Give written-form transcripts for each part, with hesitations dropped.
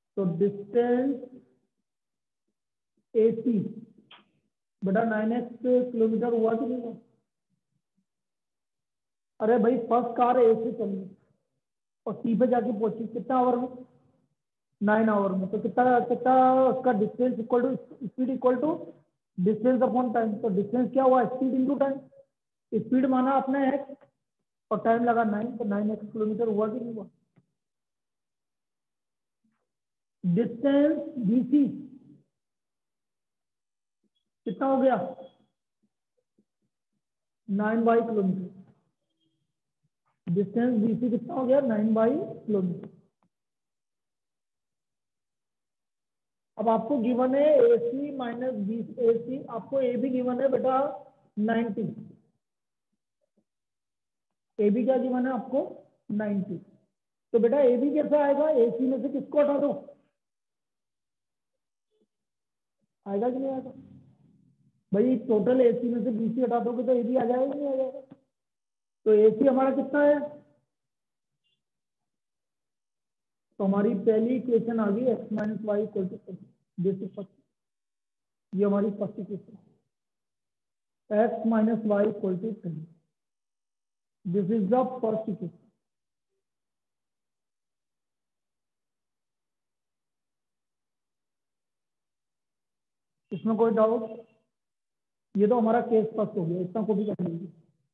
तो distance AC बेटा 9x kilometre हुआ कि नहीं हुआ? अरे भाई फर्स्ट कार A से चली और C पे जाके पहुंची कितना आवर में? 9 आवर में। तो कितना कितना उसका distance equal to speed equal to distance upon time. तो डिस्टेंस क्या हुआ? Speed into time. स्पीड माना आपने x और टाइम लगा 9, तो 9x किलोमीटर हुआ कि नहीं हुआ? डिस्टेंस BC कितना हो गया? 9 किलोमीटर। डिस्टेंस BC कितना हो गया? 9 किलोमीटर। अब आपको गिवन है AC माइनस BC, आपको A भी गिवन है बेटा 90। ए बी क्या गिवन है आपको? 90। तो बेटा ए बी कैसे आएगा? AC में से किसको हटा दो? आएगा कि नहीं आएगा? भाई टोटल AC में से BC हटा दोगे तो AB आ जाएगा कि नहीं आ जाएगा? तो AC हमारा कितना है? तो हमारी पहली इक्वेशन आ गई x minus y equal to basic first. ये हमारी first equation, x minus y equal to 10। This is the first equation. इसमें कोई डाउट? ये तो हमारा केस फर्स्ट हो गया, इतना को भी कर लीजिए।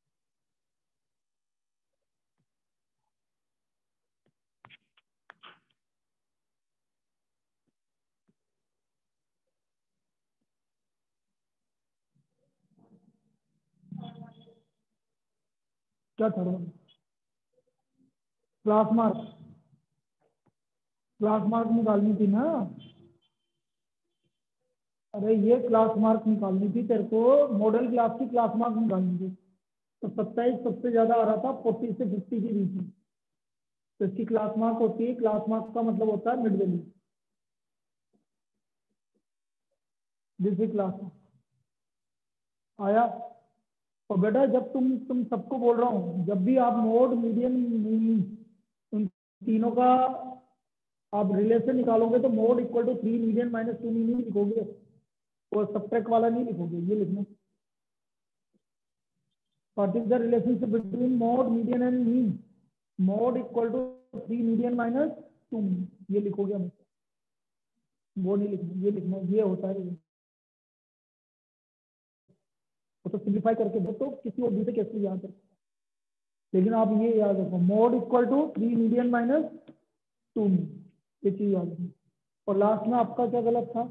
क्या third one? Class mark. Class mark निकालनी थी ना। अरे ये क्लास मार्क निकालनी थी तेरे को, मॉडल क्लास की क्लास मार्क निकालनी थी। तो 27 सबसे ज्यादा आ रहा था 40 से 50 के बीच में। तो इसकी क्लास मार्क होती है, क्लास मार्क का मतलब होता है मिड वैल्यू। जिसकी क्लास आया। और बेटा जब तुम सबको बोल रहा हूँ, जब भी आप मोड मीडियन मीन उन तीनों का आप रिलेशन निकालोगे तो mode equal to 3 median minus 2 mean लिखोगे, और सब्ट्रैक्ट वाला नहीं लिखोगे। ये लिखना, what is the relationship between mode median and mean. Mode equal to 3 median minus 2 mean, ये लिखोगे हमेशा। वो नहीं लिखना, ये लिखना, ये होता है। तो सिंप्लीफाई करके दो तो किसी और दूसरे केस में याद रखो। लेकिन आप ये याद रखो, mode equal to 3 median minus 2 mean, ये चीज याद रखो। और लास्ट में आपका क्या गलत था?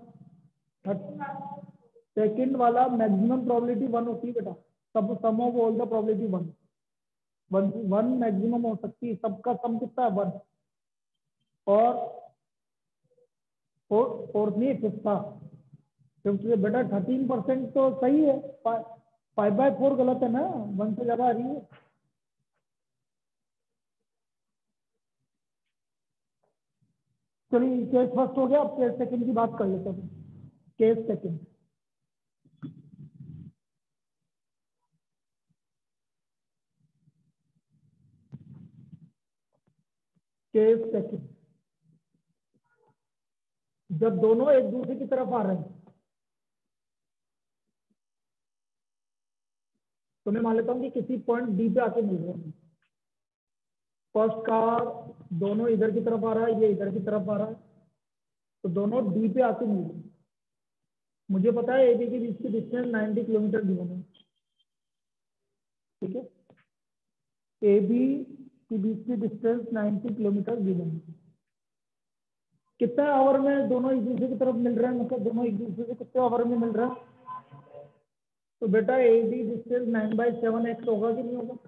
सेकंड वाला मैक्सिमम प्रोबेबिलिटी 1 होती है बेटा। सब sum of all the probability 1, 1 maximum हो सकती है, सबका सम कितना है? 1। और फोर्थ नहीं, फिफ्थ था। फिफ्थ से बेटा 13% तो सही है, 5/4 गलत है ना, 1 से ज्यादा आ रही है। चलिए केस फर्स्ट हो गया, अब केस सेकंड की बात कर लेते हैं। केस सेकंड, केस सेकंड, जब दोनों एक दूसरे की तरफ आ रहे हैं, तो मैं मान लेता हूं कि किसी पॉइंट डी पे आके मिल रहे हैं। फर्स्ट कार दोनों इधर की तरफ आ रहा है, ये इधर की तरफ आ रहा है, तो दोनों डी पे आके मिल रहे हैं। मुझे पता है एबी के बीच की डिस्टेंस 90 किलोमीटर गिवन है, ठीक है। एबी के बीच की डिस्टेंस 90 किलोमीटर गिवन है। कितना आवर में दोनों एक दूसरे की तरफ मिल रहे हैं, मतलब दोनों एक दूसरे से कितने आवर में मिल रहे हैं? तो बेटा एबी डिस्टेंस 9/7x होगा कि नहीं होगा?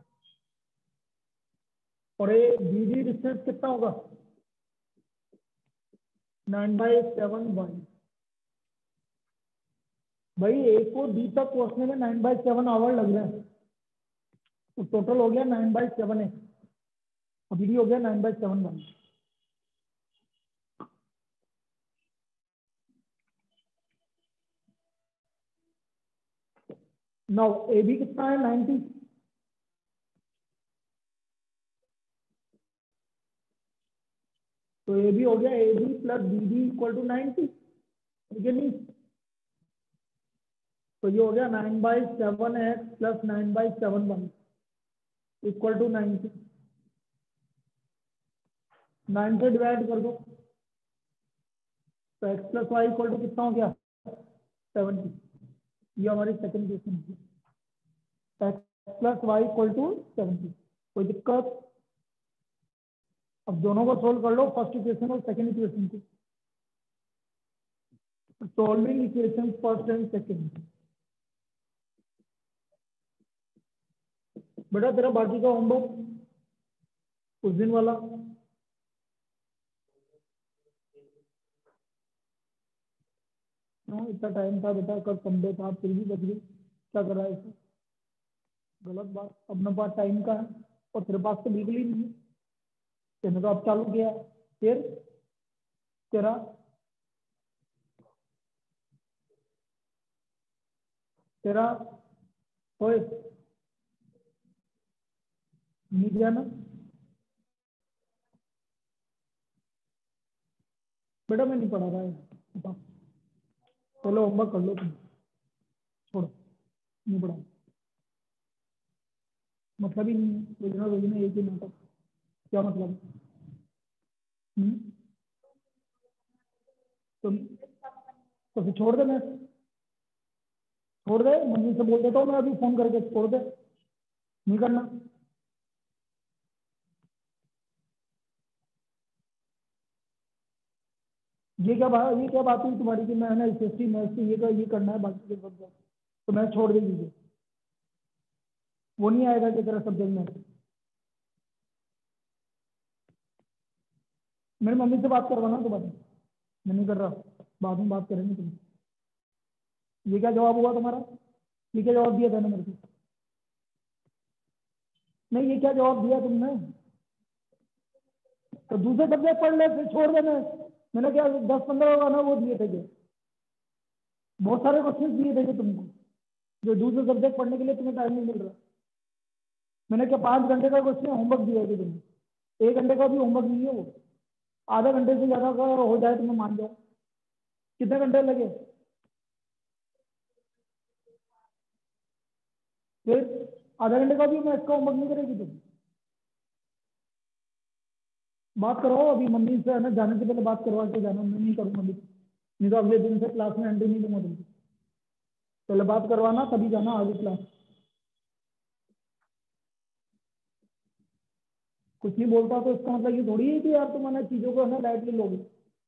और ये बीडी डिस्टेंस कितना होगा? 9/7y। भाई ए को डी तक पहुंचने में 9/7 आवर लग रहे हैं, तो टोटल हो गया 9/7x, और बीडी हो गया 9/7y। नाउ ए बी कितना है? 90। तो ए बी हो गया, A B plus B B equal to 90, ठीक है नहीं। तो ये हो गया 9/7x प्लस 9/7 इक्वल टू 90। 9 से डिवाइड कर दो, तो x plus y equal to कितना हो गया 70। ये हमारी सेकंड क्वेश्चन है, x plus y equal to 70। कोई दिक्कत? अब दोनों को सोल्व कर लो, फर्स्ट इक्वेशन और सेकंड इक्वेशन को। Solving equation first and second. बेटा तेरा बाकी का होमवर्क उस दिन वाला इतना टाइम था बेटा, कल संडे था फिर भी बच गई, क्या कर रहा है इसे? गलत बात, अपने पास टाइम का है और तेरे पास तो बिल्कुल ही नहीं है। तेने तो अब चालू किया है, फिर तेरा तेरा होए नहीं दिया ना बेटा, मैं नहीं पढ़ा रहा है बता। चलो होमवर्क कर लो तुम, छोड़ो नहीं पढ़ा, मतलब ही नहीं है, रोजना रोजना एक ही नाटक, क्या मतलब? हम्म तो फिर छोड़ दे, मैं छोड़ दे, मम्मी से बोल देता हूँ मैं अभी फोन करके, छोड़ दे, नहीं करना। ये क्या बात हुई तुम्हारी कि मैं ना एसएसटी मैथ से ये करना है बाकी के सब्जेक्ट, तो मैं छोड़ दे दीजिए, वो नहीं आएगा कि तेरा सब्जेक्ट में। मेरी मम्मी से बात करवाना दोबारा, मैं नहीं कर रहा, बाद में बात करेंगे तुम। ये क्या जवाब हुआ तुम्हारा? ये क्या जवाब दिया था ना मेरे को? नहीं, ये क्या जवाब दिया तुमने? तो दूसरे सब्जेक्ट पढ़ ले, फिर छोड़ देना। मैंने क्या 10-15 होगा ना वो दिए थे जो, बहुत सारे क्वेश्चन दिए थे जो तुमको, जो दूसरे सब्जेक्ट पढ़ने के लिए तुम्हें टाइम नहीं मिल रहा। मैंने क्या 5 घंटे का क्वेश्चन होमवर्क दिया है तुम्हें, 1 घंटे का भी होमवर्क नहीं है वो, आधे घंटे से ज्यादा का हो जाए तो मैं मान जाऊँ। कितने घंटे लगे? फिर आधे घंटे का भी मैं इसका होमवर्क नहीं करेगी तुम? बात करो अभी मम्मी से, है ना, जाने से पहले बात करवा के जाना, मैं नहीं करूँगा अभी, नहीं तो अगले दिन से क्लास में एंट्री नहीं दूंगा तुमको। पहले बात करवाना तभी जाना आगे क्लास। कुछ नहीं बोलता तो इसका मतलब ये थोड़ी है कि यार तुम है ना चीजों को है ना लाइटली लोगे।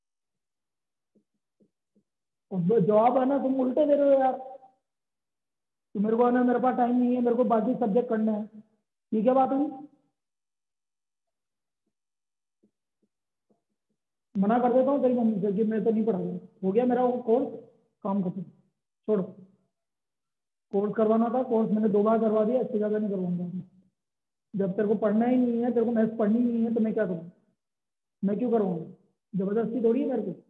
और जवाब है ना तुम उल्टे दे रहे हो यार, कि मेरे को है ना मेरे पास टाइम नहीं है, मेरे को बाकी सब्जेक्ट करना है, ये क्या बात हुई? मना कर देता हूँ तेरी मम्मी से कि मैं तो नहीं पढ़ाऊंगा, हो गया मेरा वो कोर्स, काम खत्म, छोड़ो। कोर्स करवाना था, कोर्स मैंने 2 बार करवा दिया, इससे ज्यादा नहीं करवाऊंगा। जब तेरे को पढ़ना ही नहीं है, तेरे को मैथ्स पढ़नी नहीं है, तो मैं क्या करूँ? मैं क्यों करवाऊंगा? जबरदस्ती थोड़ी है मेरे को।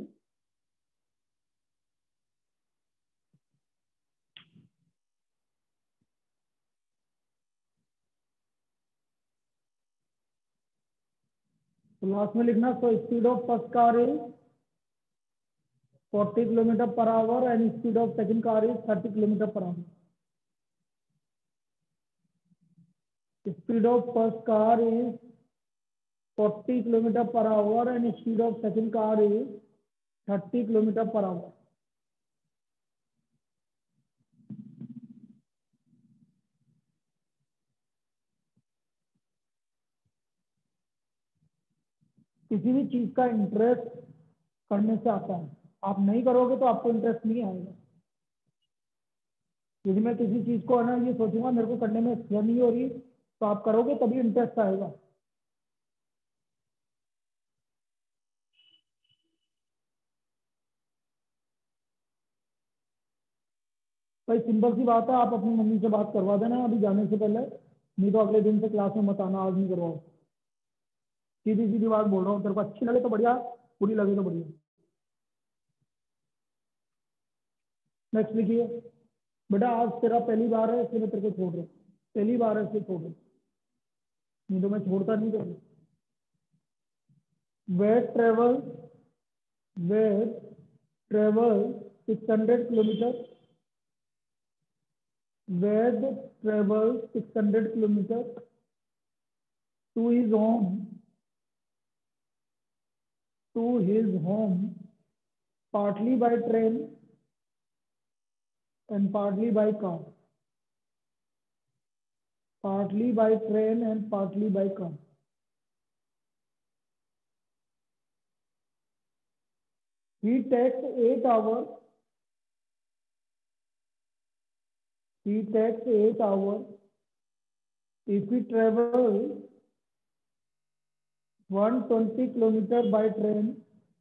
तो लास्ट में लिखना, so speed of first car is 40 km/h and speed of second car is 30 km/h। Speed of first car is 40 km/h and speed of second car is 30 km/h। किसी भी चीज का इंटरेस्ट करने से आता है, आप नहीं करोगे तो आपको इंटरेस्ट नहीं आएगा। यदि मैं किसी चीज को है ना ये सोचूंगा मेरे को करने में इच्छा नहीं हो रही, तो आप करोगे तभी इंटरेस्ट आएगा। भाई सिंपल सी बात है, आप अपनी मम्मी से बात करवा देना अभी जाने से पहले, नहीं तो अगले दिन से क्लास में मत आना, आज नहीं करवाओ। सीधी सीधी बात बोल रहा हूँ, तेरे को अच्छी लगे तो बढ़िया, बुरी लगे तो बढ़िया। नेक्स्ट लिखिए। बेटा आज तेरा पहली बार है इसलिए मैं तेरे को छोड़ रहा हूँ, पहली बार है इसलिए छोड़ रहा हूँ, नहीं तो मैं छोड़ता नहीं तेरे को। Wade travels 600 kilometers. Wade travels 600 kilometers to his home, partly by train and partly by car. Partly by train and partly by car. He takes 8 hours. He takes 8 hours if he travels 120 kilometers by train.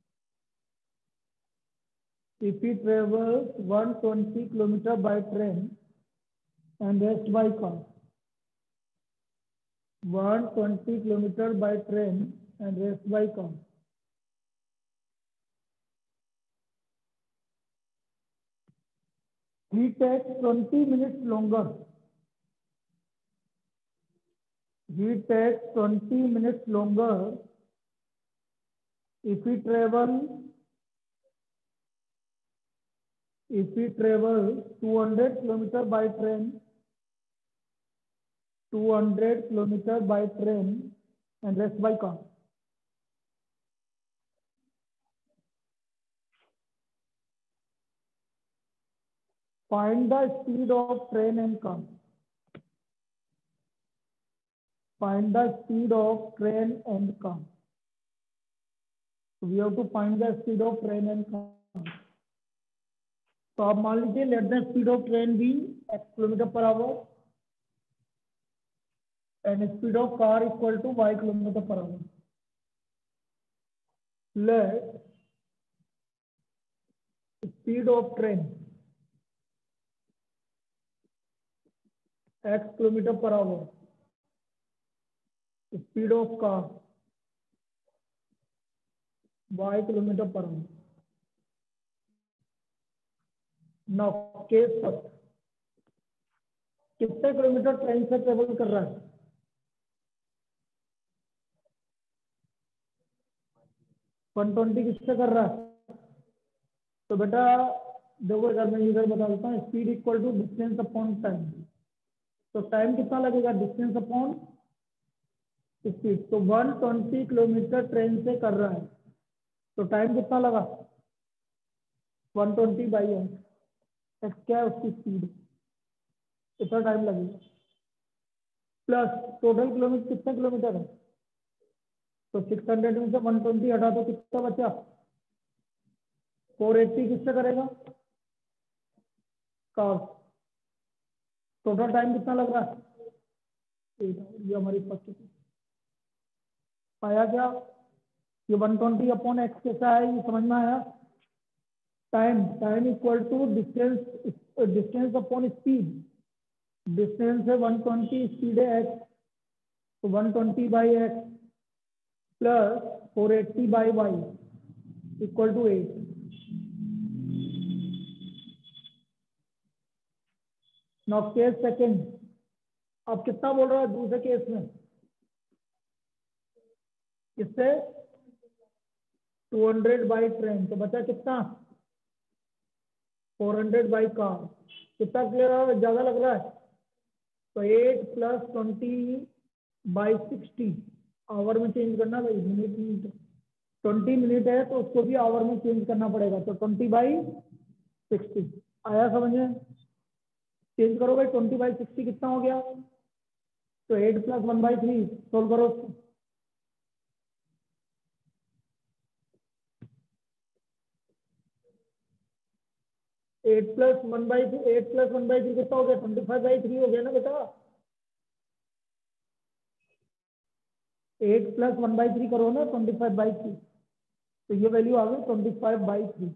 If he travels 120 kilometers by train and rest by car. 120 kilometers by train and rest by car. He takes 20 minutes longer. He takes 20 minutes longer if he travels 200 kilometers by train. 200 kilometers by train and rest by car. Find the speed of train and car. Find the speed of train and car. So we have to find the speed of train and car. तो आप मान लीजिए let the speed of train be x km/h and speed of car equal to y km/h. Let speed of train x km/h, speed of car y km/h. Now case first, कितने kilometre train से travel कर रहा है? 120 किससे कर रहा है? तो बेटा देखो अगर मैं इधर बता देता हूँ, speed equal to distance upon time. तो टाइम कितना लगेगा? Distance upon speed. तो 120 किलोमीटर ट्रेन से कर रहा है तो टाइम कितना लगा? 120 बाई एक्स. क्या है उसकी स्पीड, कितना टाइम लगेगा. प्लस टोटल किलोमीटर कितने किलोमीटर है? तो 600 में से 120 हटा तो कितना बचा? 480 किससे करेगा? कार. टोटल टाइम कितना लग रहा है? ये हमारी फर्स्ट आया क्या? ये 120 अपॉन एक्स कैसा है ये समझ में आया? Time equal to distance upon speed. Distance है 120, स्पीड है एक्स, तो 120 by x plus 480 by y equal to 8. Now case second, अब कितना बोल रहा है दूसरे केस में? किससे? 200 बाई ट्रेन. तो बचा कितना? 400 बाई कार. कितना क्लियर ज्यादा लग रहा है? तो 8 प्लस 20 बाई 60 आवर में चेंज करना भाई, मिनट 20 मिनट है तो उसको भी आवर में चेंज करना पड़ेगा. तो 20 बाई 60 आया समझ में? चेंज करो भाई. 20 बाई 60 कितना हो गया? तो 8 प्लस 1/3 सोल्व करो. 8 प्लस 1/3 कितना हो गया? 25/3 हो गया ना बेटा. 8 प्लस 1/3 करो ना, 25/3. तो ये वैल्यू आ गई 25/3.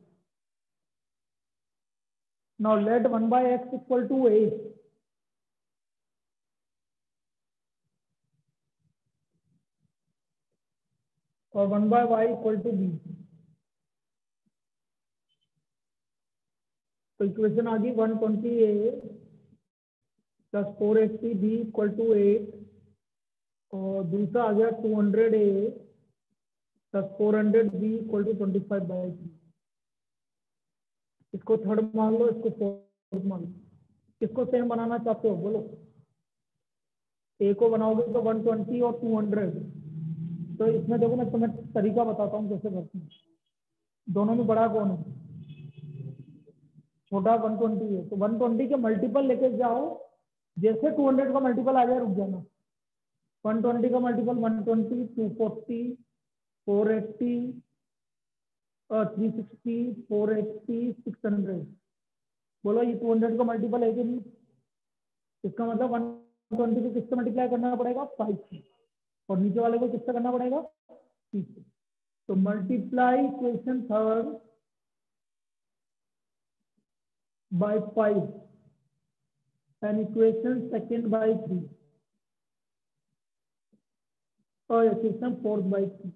Now let 1/x equal to 8. और 1/y इक्वल टू b. तो इक्वेशन आ गई 120a plus 480b equal to 8 और दूसरा आ गया 200a plus 400b equal to 25/3। इसको थर्ड मान लो, इसको फोर्थ मान लो। किसको सेम बनाना चाहते हो बोलो? ए को बनाओगे तो 120 और 200। तो इसमें देखो मैं तुम्हें तरीका बताता हूँ कैसे करते हैं। दोनों में बड़ा कौन है? छोटा 120 है, तो 120 के मल्टीपल लेके जाओ। जैसे 200 का मल्टीपल आ जाए रुक जाना। 120 का मल्टीपल 120, 240, 480, 360, 480, 600। बोलो ये 200 का मल्टीपल है कि नहीं? इसका मतलब 120 को किससे मल्टीप्लाई करना पड़ेगा? 5 से। और नीचे वाले को किससे करना पड़ेगा? 3 से। तो multiply equation third by 5 and equation second by 3 और इक्वेशन फोर्थ by 3।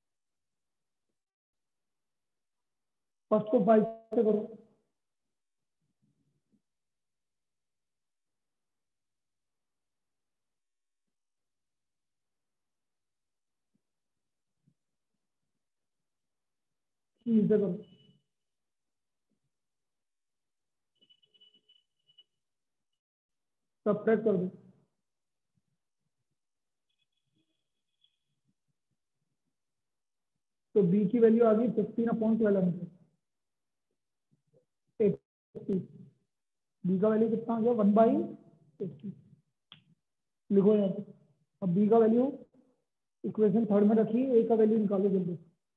फर्स्ट को 5 से करो। से करो। सब्ट्रैक्ट कर दो। तो b की वैल्यू आ गई 15/1200, 80। b का वैल्यू कितना आ गया? 1/80। लिखो यहाँ पे। अब b का वैल्यू इक्वेशन थर्ड में रखी, a का वैल्यू निकालो जल्दी।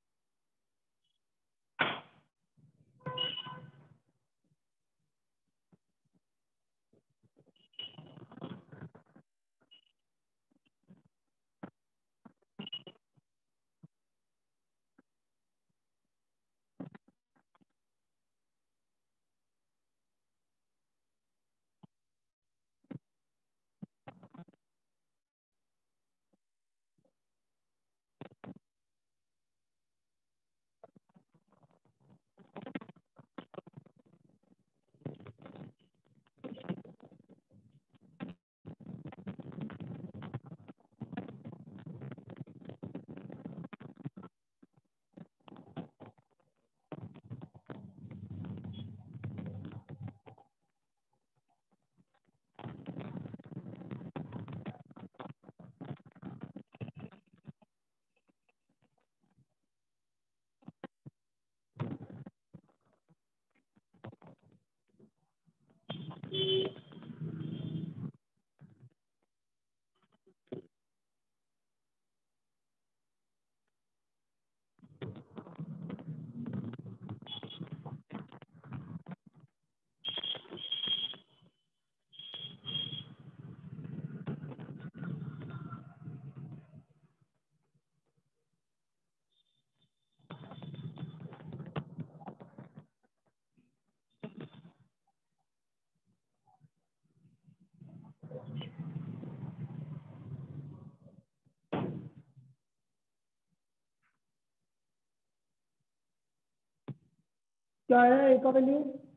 क्या है a का value?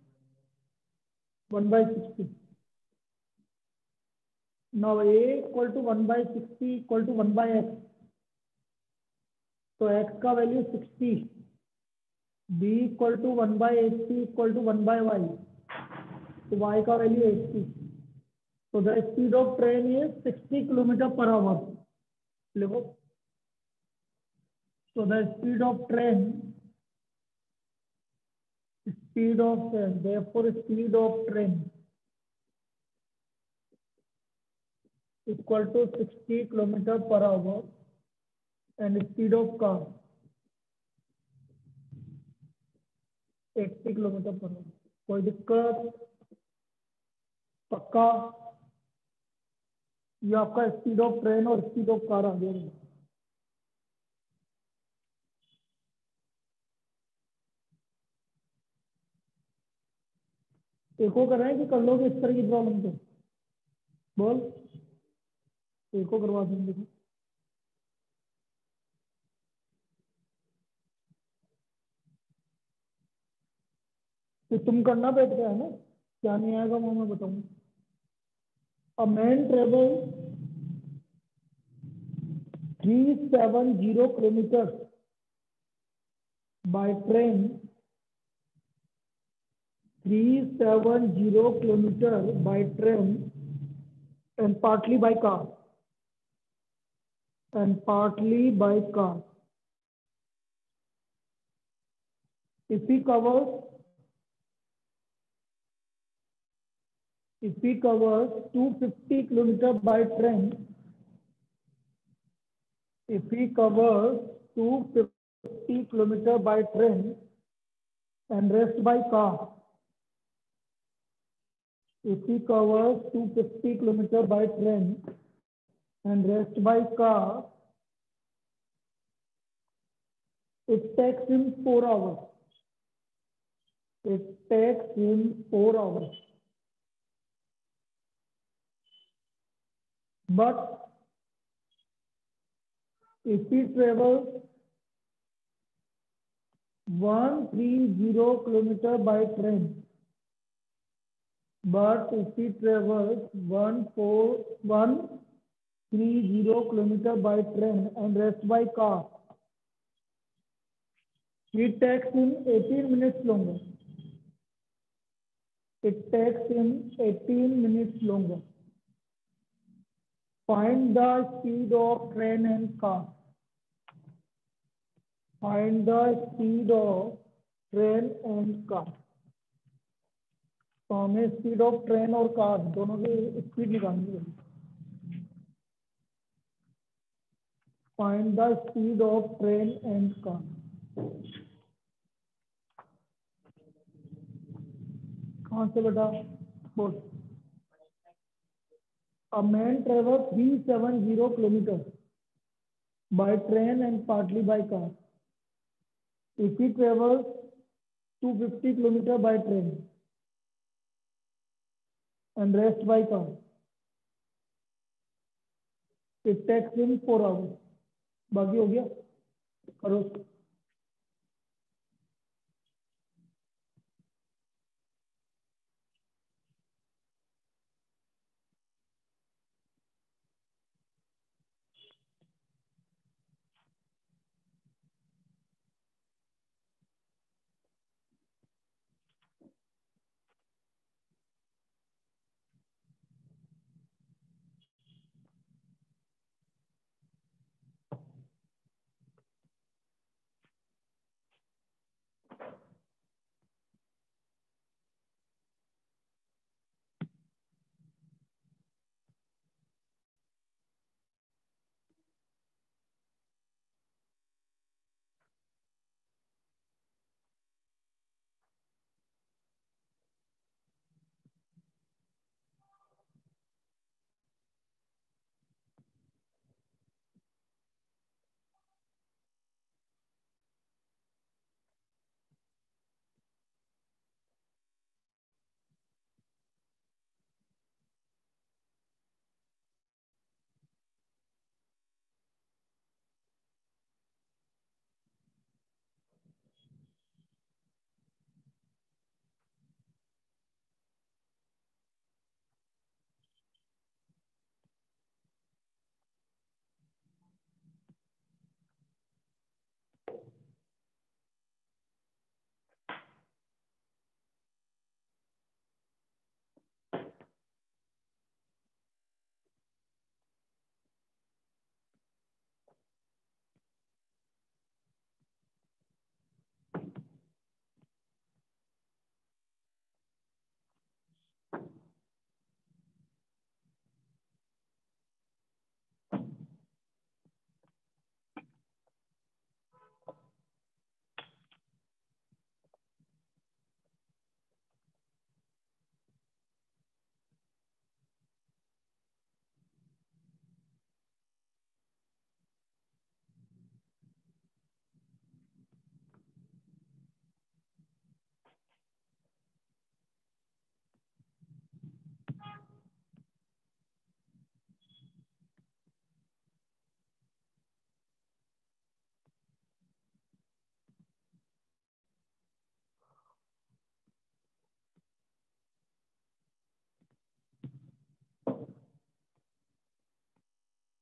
1/60। Now a equal to 1/60 equal to 1/x। तो x का value 60, b equal to 1/80 equal to 1/y। तो y का वैल्यू 80। तो the speed of train is 60 kilometre per hour. लिखो। तो the speed of train, speed of train, therefore speed of train equal to 60 kilometer per hour and speed of car 80 kilometre per hour. कोई दिक्कत? पक्का? ये आपका speed of train और speed of car आ गया। एको कर रहे हैं कि कर लोगे इस तरह की प्रॉब्लम? तो बोल, एको करवा देंगे। तो तुम करना बैठ गया है ना? क्या नहीं आएगा वो मैं बताऊंगा। A man travel 370 kilometre by train 370 kilometer by train and partly by car. If he covers 250 kilometer by train, if he covers 250 kilometer by train and rest by car, if he covers 250 kilometer by train and rest by car, it takes him 4 hours. It takes him 4 hours. But if he travels 130 kilometer by train, but if he travels 130 kilometer by train and rest by car, it takes him 18 minutes longer. It takes him 18 minutes longer. Find the speed of train and car. Find the speed of train and car. तो हमें speed of train और car दोनों की speed निकालनी है. Find the speed of train and car. कहाँ से बेटा बोल. A man travels 370 kilometers by train and partly by car. If he travels 250 kilometers by train and rest by car, it takes him 4 hours. बाकी हो गया करो.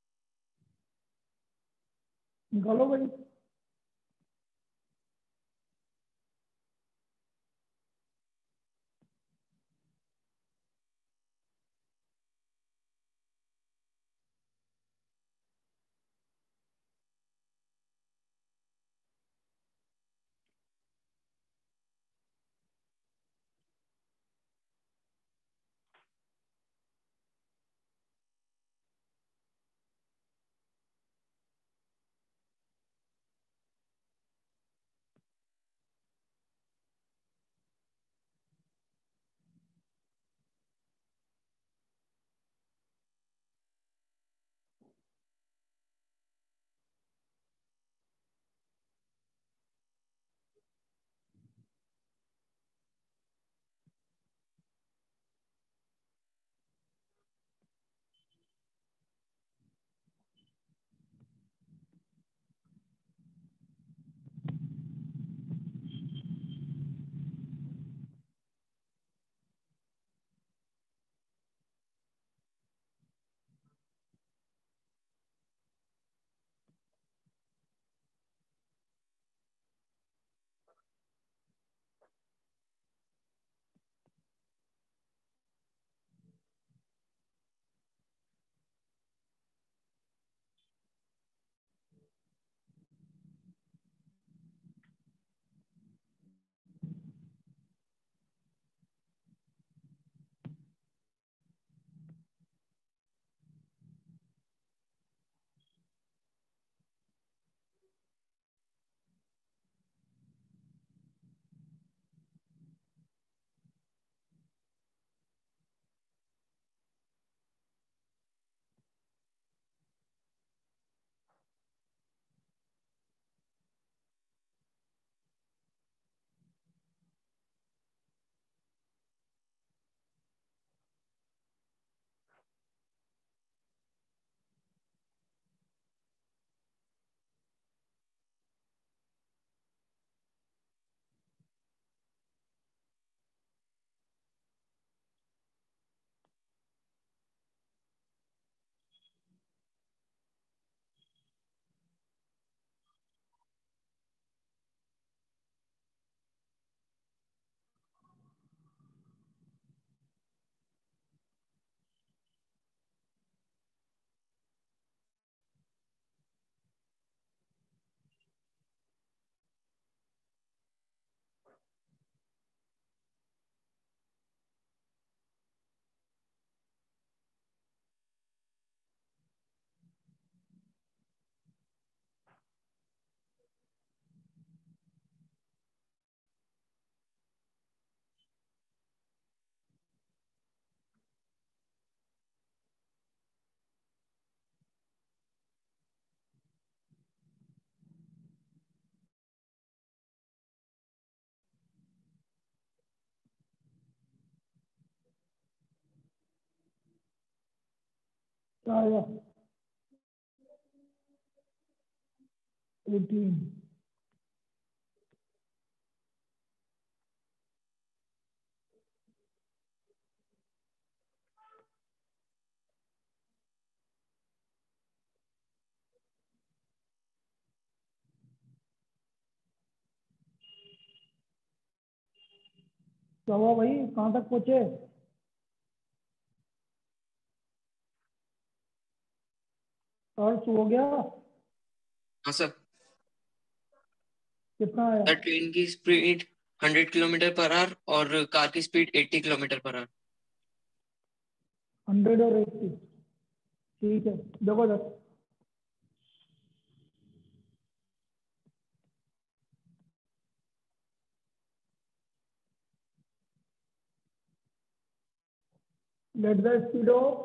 निकालो भाई. क्या आया 18। क्या हुआ भाई, कहाँ तक पहुंचे? अर्थ हो गया? हाँ सर। कितना आया? सर ट्रेन की स्पीड 100 किलोमीटर पर आवर और कार की स्पीड 80 किलोमीटर पर आवर। 100 और 80। ठीक है, देखो sir. Let the speed of,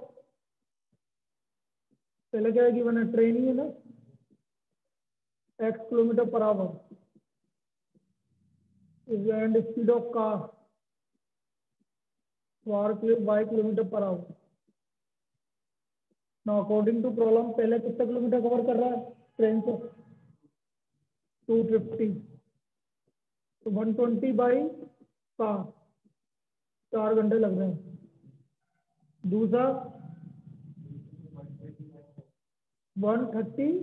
पहले क्या है कि मैंने ट्रेन ही है ना, x kilometre per hour is and speed of car for by kilometre per hour. Now according to problem, पहले कितना किलोमीटर कवर कर रहा है ट्रेन से? 250। तो 120 बाई कार, 4 घंटे लग रहे हैं। दूसरा 130,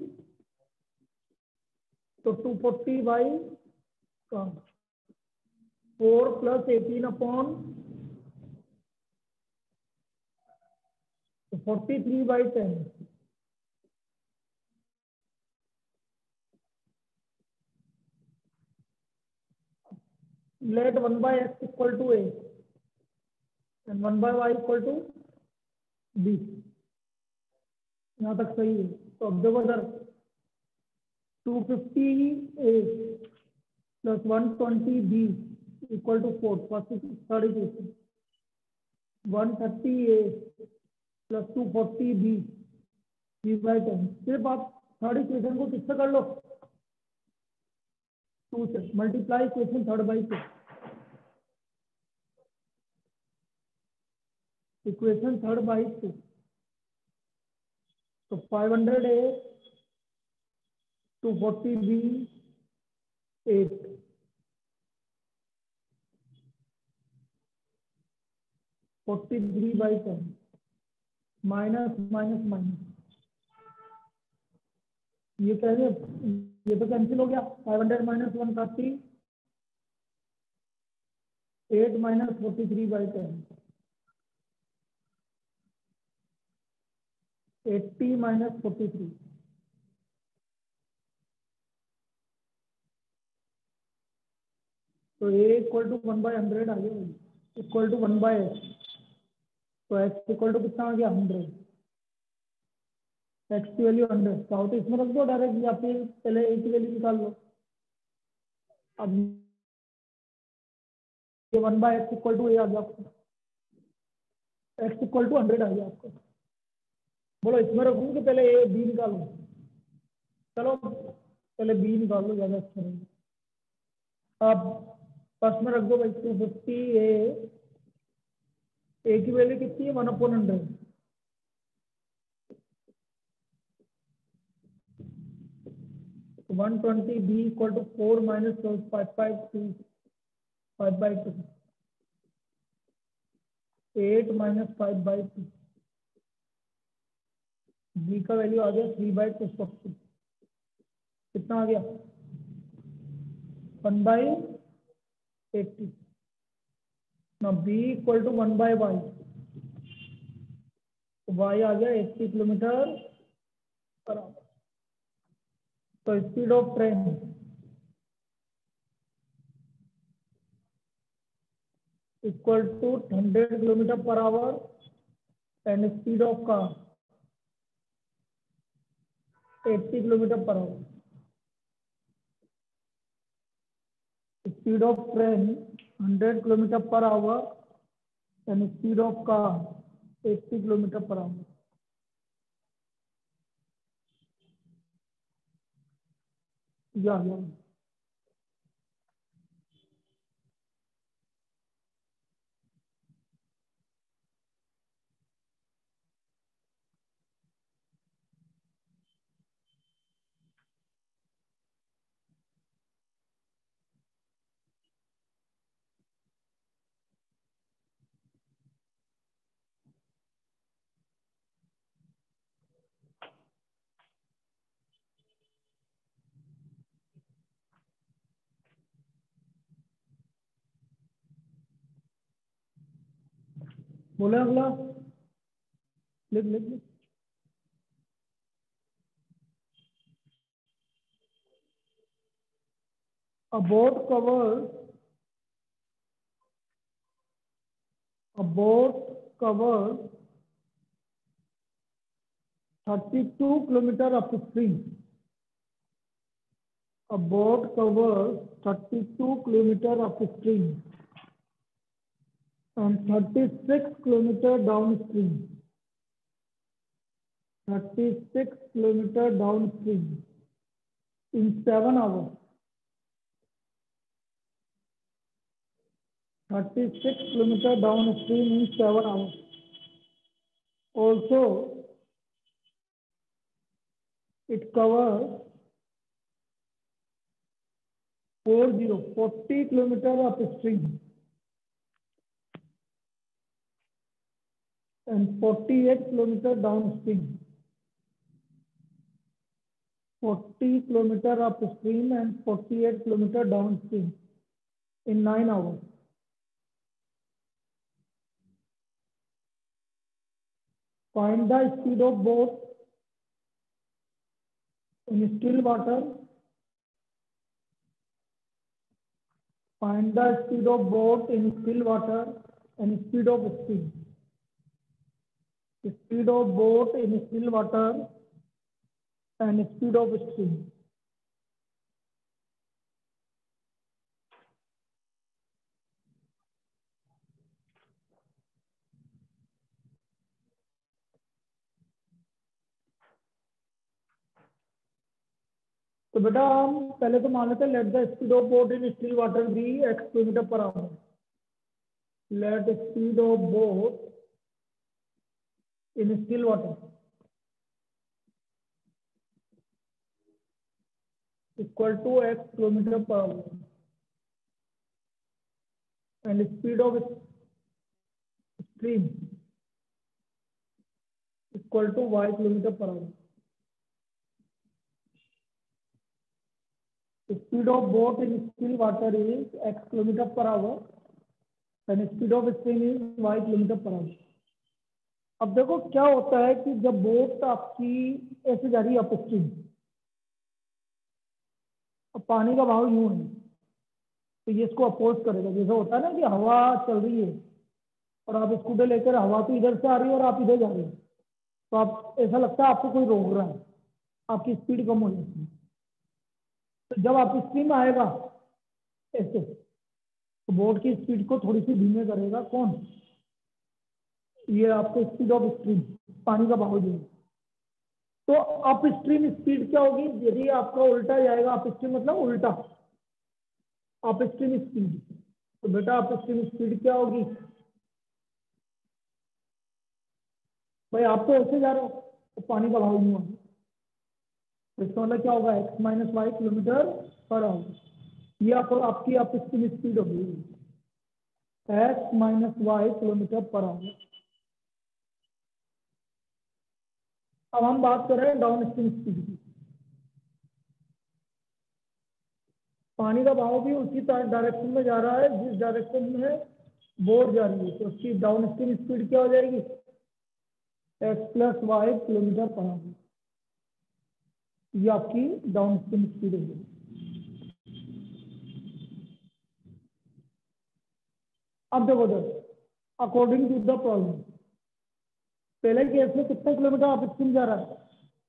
तो 240 by car, 4 + 18 upon 43/10। let 1/x equal to a and 1/y equal to b। यहाँ तक सही है। तो अब देखो sir, 250a + 120b equal to 4, first third equation. 130a + 240b b/10। सिर्फ आप थर्ड इक्वेशन को किससे कर लो? 2 से multiply equation third by 2। Equation third by 2। तो 500a 240b 8, 43/10 minus minus minus. ये कह रहे, ये तो कैंसिल हो गया। 500 - 130, 8 - 43/10, 80 - 43। तो a इक्वल टू 1/100 आ गया, इक्वल टू 1/x। तो x इक्वल टू कितना आ गया 100। x की वैल्यू 100 चाहो तो इसमें रख दो डायरेक्ट, या फिर पहले a की वैल्यू निकाल लो। अब ये 1/x इक्वल टू a आ गया आपको, x इक्वल टू 100 आ गया आपको। बोलो इसमें रखूँ कि पहले a b निकालो? चलो पहले b निकाल लो, ज्यादा अच्छा रहेगा। अब फर्स्ट में रख दो भाई 250a, a की वैल्यू कितनी है 1/100। 120b equal to 4 - 5/2, 5/2, 8 - 5/2। b का वैल्यू आ गया 3/240। कितना आ गया 1/80। ना b इक्वल टू 1/y, तो y आ गया 80 किलोमीटर पर आवर। तो speed of train equal to 100 kilometre per hour and speed of car 80 kilometre per hour. Speed of train 100 kilometre per hour and speed of car 80 kilometre per hour. या बोले अगला, लिख लिख लिख। A boat covers 32 kilometers upstream. A boat covers 32 kilometers upstream and 36 kilometers downstream. 36 kilometers downstream in 7 hours. 36 kilometers downstream in 7 hours. Also, it covers 40 kilometers upstream and 48 kilometers downstream. 40 kilometers upstream and 48 kilometers downstream in 9 hours. Find the speed of boat in still water. Find the speed of boat in still water and speed of steam. Speed of boat in still water and speed of steam. तो बेटा हम पहले तो मान लेते हैं let the speed of boat in still water be x kilometre per hour. Let speed of boat in still water equal to x kilometre per hour and speed of stream equal to y kilometre per hour. Speed of boat in still water is x kilometer per hour and speed of stream is y kilometre per hour. अब देखो क्या होता है कि जब boat आपकी ऐसे जा रही है अपस्ट्रीम, अब पानी का बहाव यूं है तो ये इसको अपोज करेगा. जैसे होता है ना कि हवा चल रही है और आप स्कूटर लेकर, हवा तो इधर से आ रही है और आप इधर जा रहे हो, तो आप ऐसा लगता है आपको कोई रोक रहा है, आपकी स्पीड कम हो जाती है. तो जब आप स्ट्रीम आएगा ऐसे तो बोट की स्पीड को थोड़ी सी धीमे करेगा. कौन? ये आपको स्पीड ऑफ स्ट्रीम, पानी का बहाव देगा. तो अप स्ट्रीम स्पीड क्या होगी? यदि आपका उल्टा जाएगा, अप स्ट्रीम मतलब उल्टा, अप स्ट्रीम स्पीड, तो बेटा अप स्ट्रीम स्पीड क्या होगी? भाई आप तो ऐसे जा रहे हो तो पानी का बहाव नहीं होगा, इसका मतलब क्या होगा? x minus y kilometre per hour. ये आपकी अप स्ट्रीम स्पीड होगी, x minus y kilometre per hour. अब हम बात कर रहे हैं डाउन स्ट्रीम स्पीड की. पानी का बहाव भी उसी डायरेक्शन में जा रहा है जिस डायरेक्शन में बोट जा रही है, तो उसकी डाउन स्ट्रीम स्पीड क्या हो जाएगी? x plus y kilometre per hour. ये आपकी डाउन स्ट्रीम स्पीड होगी. अब देखो अकॉर्डिंग टू द प्रॉब्लम, पहले केस में कितने किलोमीटर आप स्ट्रीम जा रहा है?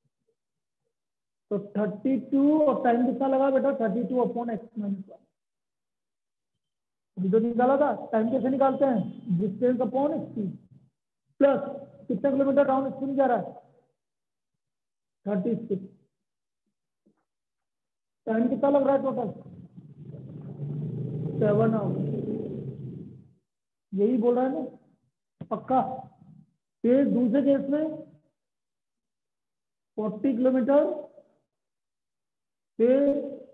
तो 32 और टाइम कितना लगा बेटा? 32 अपॉन एक्स माइनस वाई. अभी तो निकाला था. टाइम कैसे निकालते हैं? डिस्टेंस अपॉन स्पीड प्लस कितने किलोमीटर डाउन स्ट्रीम जा रहा है? 36. टाइम कितना लग रहा है टोटल? 7 आवर. यही बोल रहा है ना पक्का? फिर दूसरे केस में 40 किलोमीटर, फिर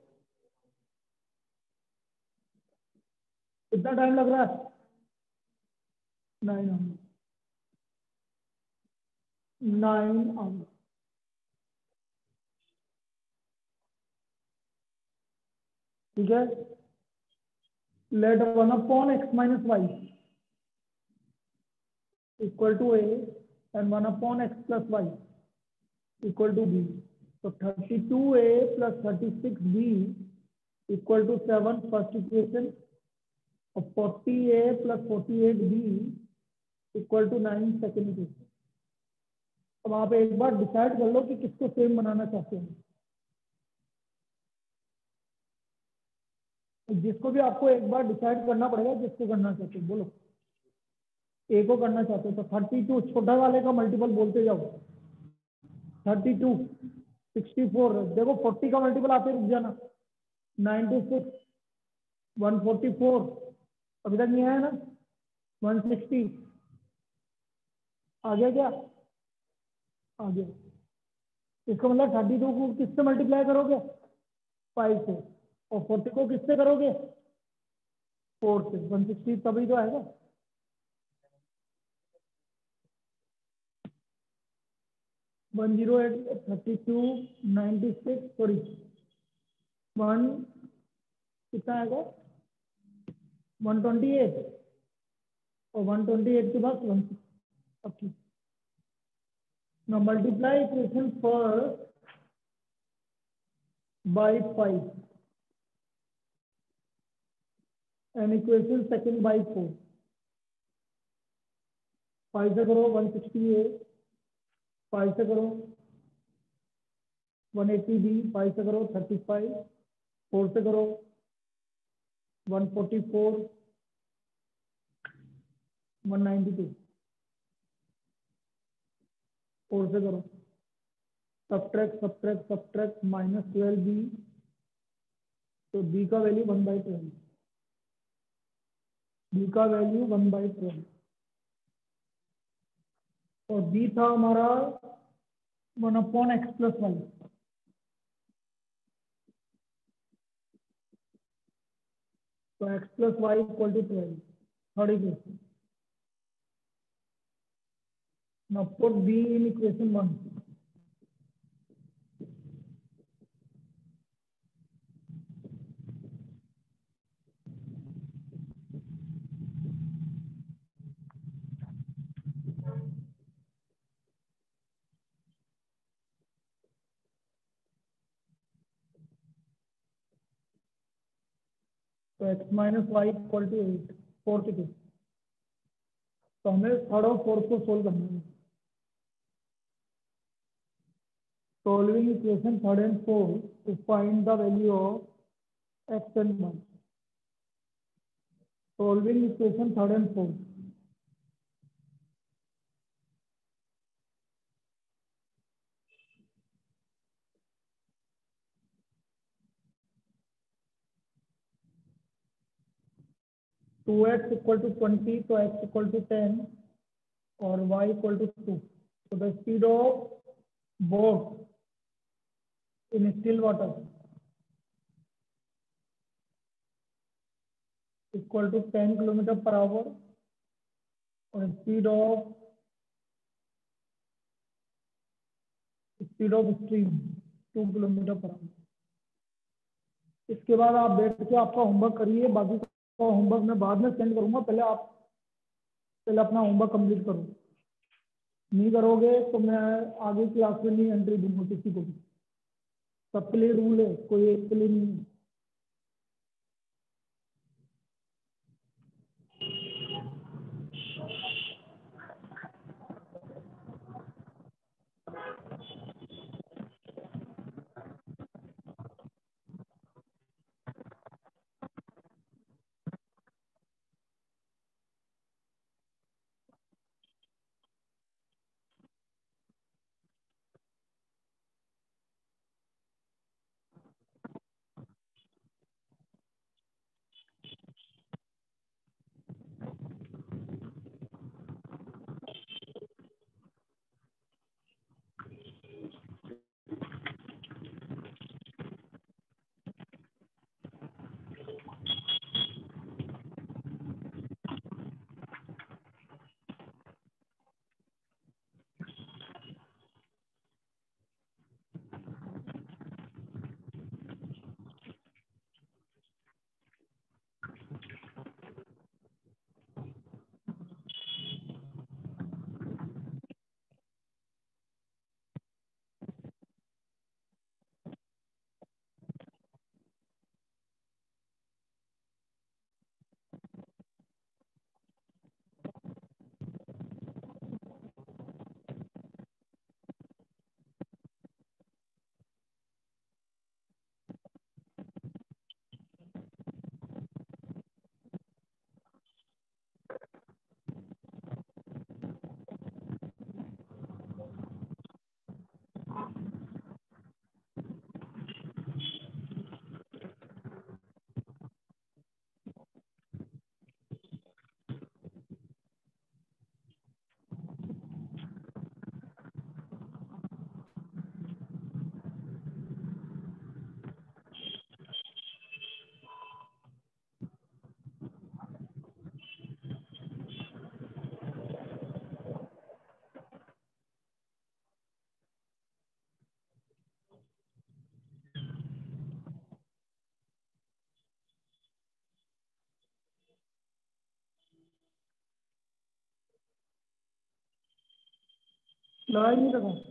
कितना टाइम लग रहा है? 9 आवर. 9 आवर. ठीक है. Let 1 upon x minus y. Equal to A and 1/x+y equal to B. तो 32a plus 36b equal to 7 first equation, और 40a plus 48b equal to 9 second equation. अब आप एक बार डिसाइड कर लो कि किसको सेम बनाना चाहते हैं। जिसको भी आपको एक बार डिसाइड करना पड़ेगा जिसको करना चाहते हो, बोलो। ए को करना चाहते हो तो 32 छोटा वाले का मल्टीपल बोलते जाओ। 32, 64, देखो 40 का मल्टीपल आते रुक जाना। 96, 144, अभी तक नहीं आया ना। 160 आ गया क्या? आ गया। इसका मतलब 32 को किससे मल्टीप्लाई करोगे? 5 से। और 40 को किससे करोगे? 4 से। 160 तभी तो आएगा। 108, 32, 96, सॉरी 1 कितना आएगा? 128, और 128 के बाद 160। Now multiply equation first by 5 and equation second by 4. 5 से करो 168, 5 से करो 180b, 5 से करो 35, 4 से करो 144, 192, 4 से करो सब्ट्रैक्ट -12b, तो b का वैल्यू 1/12, b का वैल्यू 1/12, और b था हमारा 1/x+y। तो x+y equal to 12, third equation. Now put b in equation 1. तो x minus y equal to 8, fourth equation. तो हमें थर्ड और फोर्थ को सोल्व करना है। Solving equation third and fourth to find the value of x and y. Solving equation third and fourth. Two x equal to 20, तो x equal to 10 और y equal to 2. So the speed of boat in still water equal to 10 kilometre per hour, और speed of stream 2 kilometre per hour. इसके बाद आप बैठ के आपका homework करिए, बाकी का होमवर्क मैं बाद में सेंड करूंगा। पहले अपना होमवर्क कंप्लीट करो। नहीं करोगे तो मैं आगे क्लास में नहीं एंट्री दूंगा किसी को भी। सबके लिए रूल है, कोई एक के लिए नहीं है। लगा ही नहीं लगा।